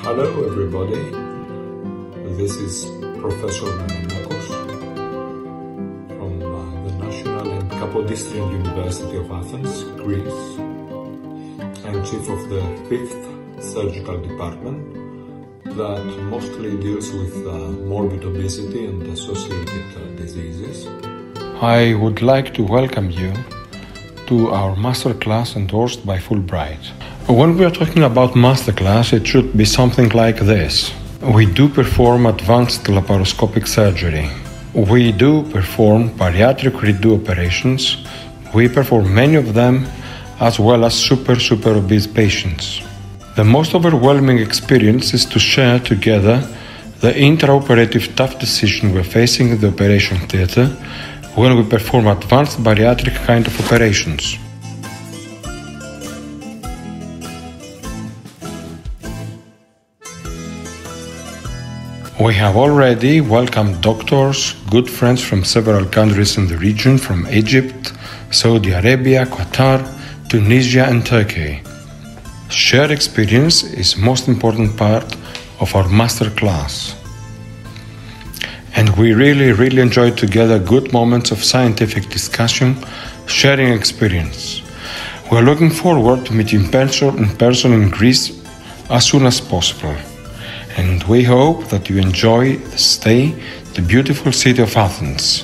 Hello everybody, this is Professor Menenakos from the National and Kapodistrian University of Athens, Greece. I'm chief of the 5th Surgical Department that mostly deals with morbid obesity and associated diseases. I would like to welcome you to our masterclass endorsed by Fulbright. When we are talking about masterclass, it should be something like this. We do perform advanced laparoscopic surgery. We do perform bariatric redo operations. We perform many of them, as well as super obese patients. The most overwhelming experience is to share together the intraoperative tough decision we're facing in the operation theater when we perform advanced bariatric kind of operations. We have already welcomed doctors, good friends from several countries in the region, from Egypt, Saudi Arabia, Qatar, Tunisia and Turkey. Shared experience is most important part of our master class. And we really enjoyed together good moments of scientific discussion, sharing experience. We are looking forward to meet you in person in Greece as soon as possible. And we hope that you enjoy the stay in the beautiful city of Athens.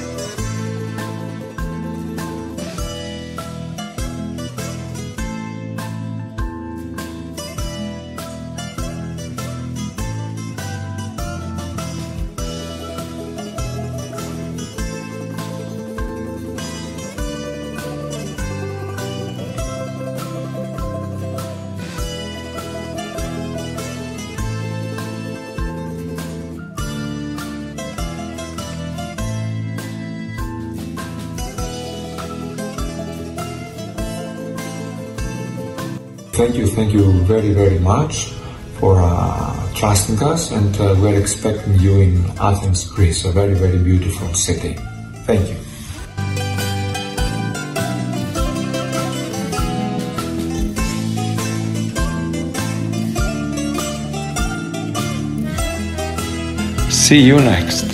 Thank you very much for trusting us, and we're expecting you in Athens, Greece, a very beautiful city. Thank you. See you next.